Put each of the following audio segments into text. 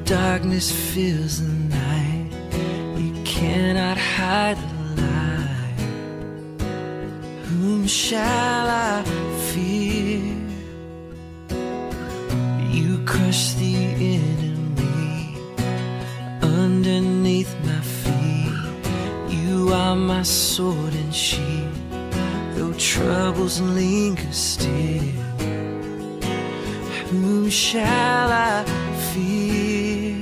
darkness fills the night, you cannot hide the light. Whom shall I fear? You crush the enemy underneath my feet. You are my sword and shield, though troubles linger still. Whom shall I fear?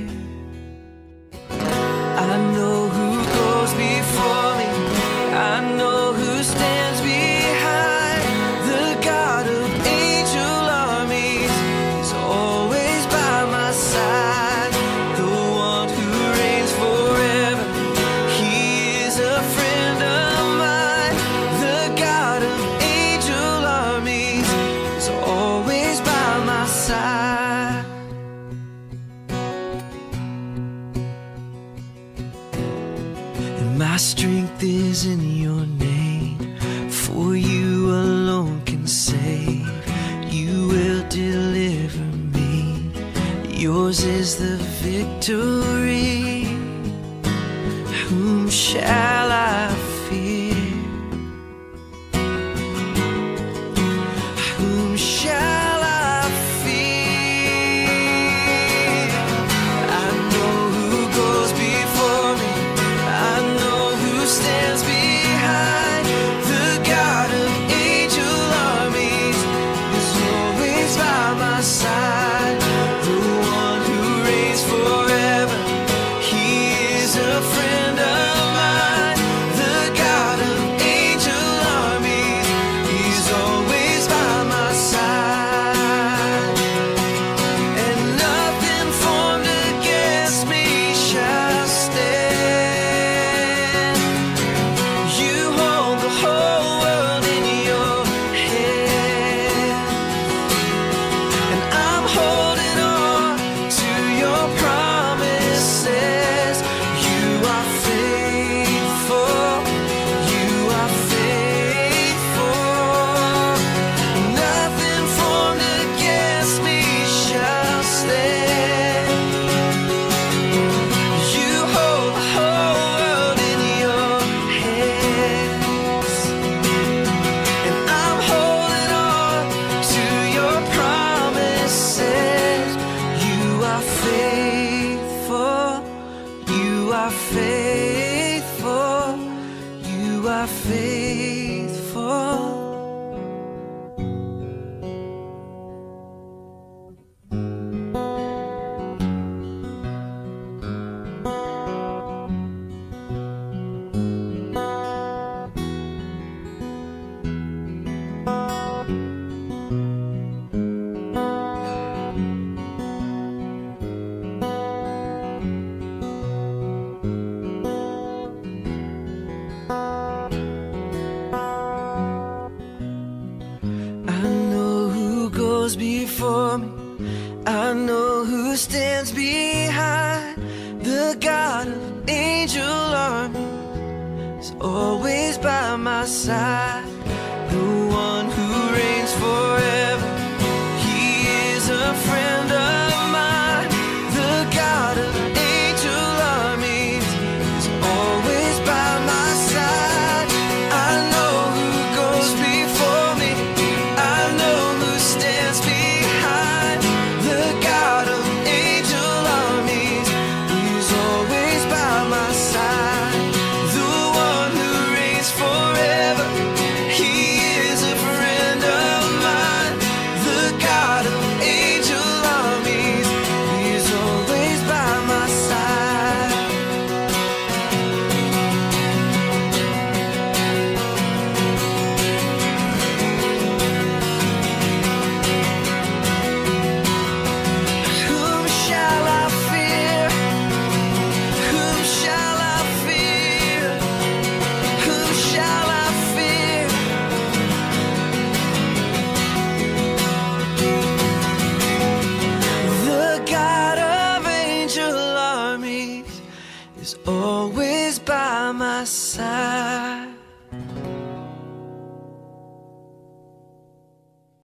I know who goes before me, I know who stands behind. The God of angel armies is always by my side. The one who reigns forever, he is a friend of mine. The God of angel armies is always by my side. And my strength is in your name, for you alone can save. You will deliver me, yours is the victory. Whom shall I fear? Whom shall I fear? I know who goes before me, I know who stands behind. The God of angel armies is always by my side. The one who reigns forever, he is a friend of mine. The God of angel armies, he's always by my side. And nothing formed against me shall stand. You hold the whole world in your hand, and I'm holding on to your promises. You are faithful, you are faithful. Nothing formed against me shall stand. You hold the whole world in your hands, and I'm holding on to your promises. You are faithful, you are faithful, you are faithful. I know who goes before me, I know who stands behind. The God of angel armies is always by my side. The one